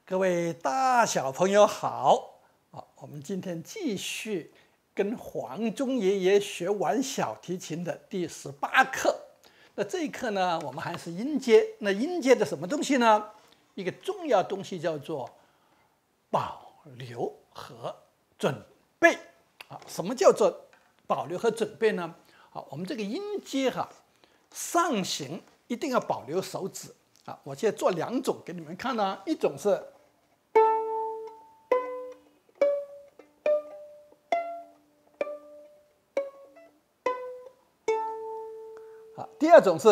各位大小朋友好我们今天继续跟黄忠爷爷学玩小提琴的第18课。那这一课呢，我们还是音阶。那音阶的什么东西呢？一个重要东西叫做保留和准备什么叫做保留和准备呢？我们这个音阶上行一定要保留手指我现在做两种给你们看呢，一种是第二种是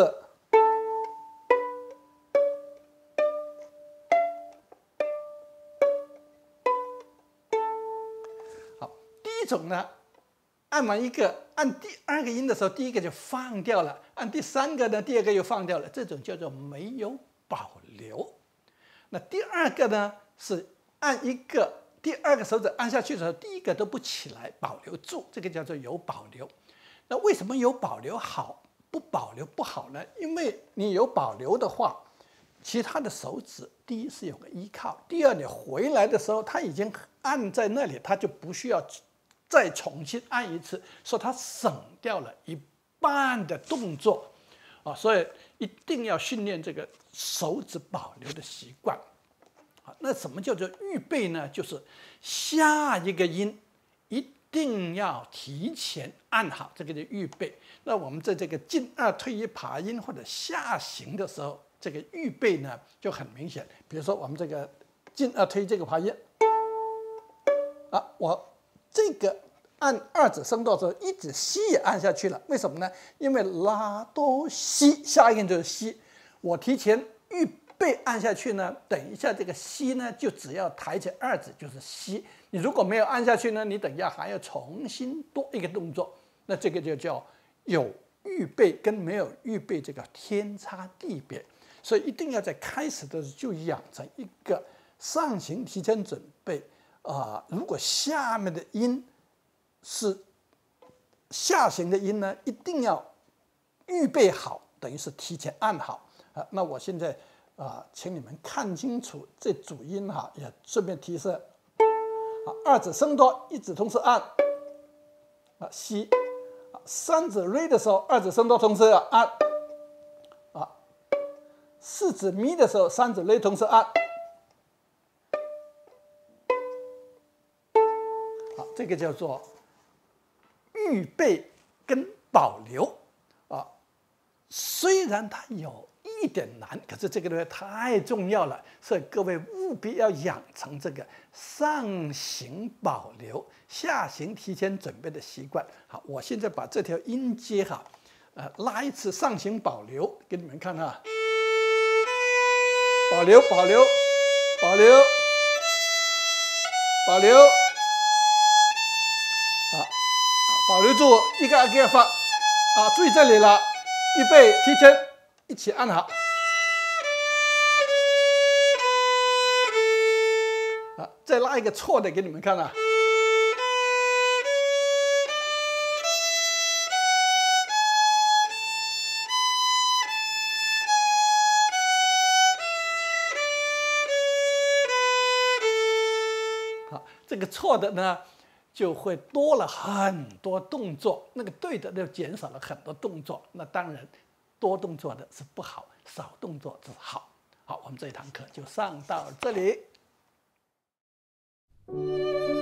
第一种呢，按完一个，按第二个音的时候，第一个就放掉了；按第三个呢，第二个又放掉了。这种叫做没有保留。那第二个呢，是按一个第二个手指按下去的时候，第一个都不起来，保留住，这个叫做有保留。那为什么有保留好，不保留不好呢？因为你有保留的话，其他的手指第一是有个依靠，第二你回来的时候，它已经按在那里，它就不需要再重新按一次，所以它省掉了一半的动作所以一定要训练这个手指保留的习惯那什么叫做预备呢？就是下一个音一定要提前按好，这个叫预备。那我们在这个进二退一爬音或者下行的时候，这个预备呢就很明显。比如说我们这个进二推这个爬音我这个按二指升哆的时候，一指西也按下去了，为什么呢？因为拉哆西下一个音就是西，我提前预备按下去呢，等一下这个西呢就只要抬起二指就是西。你如果没有按下去呢，你等一下还要重新多一个动作，那这个就叫有预备跟没有预备这个天差地别。所以一定要在开始的时候就养成一个上行提前准备如果下面的音是下行的音呢，一定要预备好，等于是提前按好那我现在请你们看清楚这主音也顺便提示二指升哆，一指同时按西三指瑞的时候，二指升哆同时按四指咪的时候，三指瑞同时按这个叫做预备跟保留虽然它有一点难，可是这个东西太重要了，所以各位务必要养成这个上行保留、下行提前准备的习惯。好，我现在把这条音阶拉一次上行保留给你们看保留保留保留保留保留住一个个发注意这里了，预备提前一起按好再拉一个错的给你们看这个错的呢就会多了很多动作，那个对的就减少了很多动作。那当然多动作的是不好，少动作是好。好，我们这一堂课就上到这里。